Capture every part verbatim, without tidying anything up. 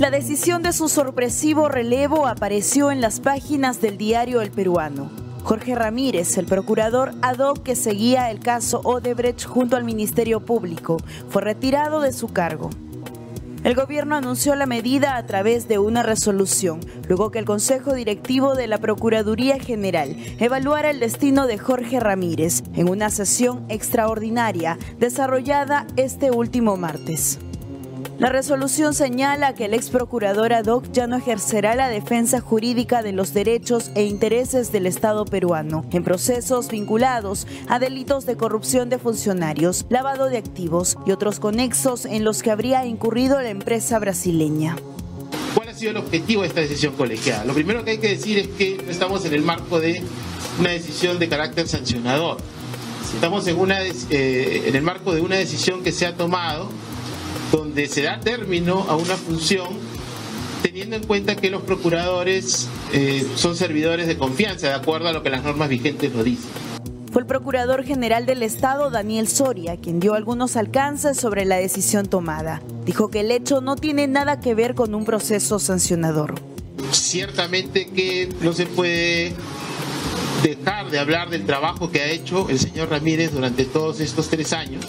La decisión de su sorpresivo relevo apareció en las páginas del diario El Peruano. Jorge Ramírez, el procurador ad hoc que seguía el caso Odebrecht junto al Ministerio Público, fue retirado de su cargo. El gobierno anunció la medida a través de una resolución, luego que el Consejo Directivo de la Procuraduría General evaluara el destino de Jorge Ramírez en una sesión extraordinaria desarrollada este último martes. La resolución señala que el ex procurador ad hoc ya no ejercerá la defensa jurídica de los derechos e intereses del Estado peruano en procesos vinculados a delitos de corrupción de funcionarios, lavado de activos y otros conexos en los que habría incurrido la empresa brasileña. ¿Cuál ha sido el objetivo de esta decisión colegiada? Lo primero que hay que decir es que no estamos en el marco de una decisión de carácter sancionador. Estamos en, una, eh, en el marco de una decisión que se ha tomado donde se da término a una función teniendo en cuenta que los procuradores eh, son servidores de confianza, de acuerdo a lo que las normas vigentes lo dicen. Fue el Procurador General del Estado, Daniel Soria, quien dio algunos alcances sobre la decisión tomada. Dijo que el hecho no tiene nada que ver con un proceso sancionador. Ciertamente que no se puede dejar de hablar del trabajo que ha hecho el señor Ramírez durante todos estos tres años.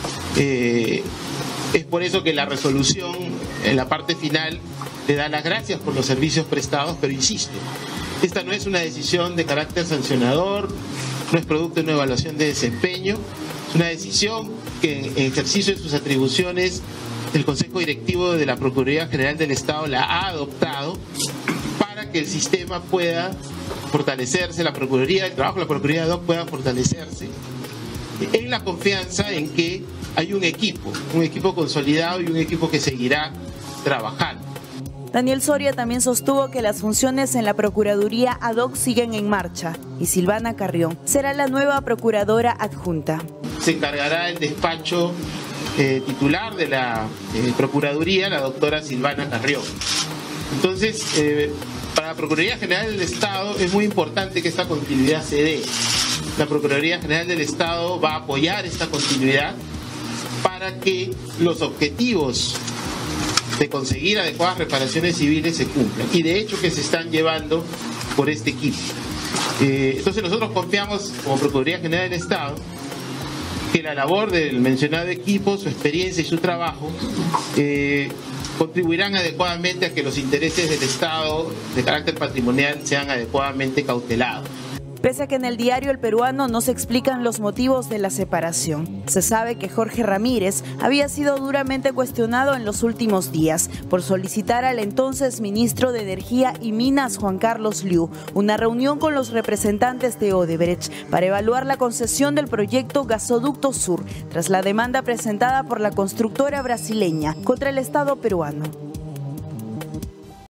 Eh, Es por eso que la resolución, en la parte final, le da las gracias por los servicios prestados, pero insisto, esta no es una decisión de carácter sancionador, no es producto de una evaluación de desempeño, es una decisión que en ejercicio de sus atribuciones el Consejo Directivo de la Procuraduría General del Estado la ha adoptado para que el sistema pueda fortalecerse, la Procuraduría del Trabajo, la Procuraduría ad hoc pueda fortalecerse en la confianza en que hay un equipo, un equipo consolidado y un equipo que seguirá trabajando. Daniel Soria también sostuvo que las funciones en la Procuraduría ad hoc siguen en marcha y Silvana Carrión será la nueva Procuradora adjunta. Se encargará el despacho eh, titular de la eh, Procuraduría, la doctora Silvana Carrión. Entonces, eh, para la Procuraduría General del Estado es muy importante que esta continuidad se dé. La Procuraduría General del Estado va a apoyar esta continuidad para que los objetivos de conseguir adecuadas reparaciones civiles se cumplan, y de hecho que se están llevando por este equipo. Eh, entonces nosotros confiamos como Procuraduría General del Estado que la labor del mencionado equipo, su experiencia y su trabajo eh, contribuirán adecuadamente a que los intereses del Estado de carácter patrimonial sean adecuadamente cautelados. Pese a que en el diario El Peruano no se explican los motivos de la separación, se sabe que Jorge Ramírez había sido duramente cuestionado en los últimos días por solicitar al entonces ministro de Energía y Minas, Juan Carlos Liu, una reunión con los representantes de Odebrecht para evaluar la concesión del proyecto Gasoducto Sur, tras la demanda presentada por la constructora brasileña contra el Estado peruano.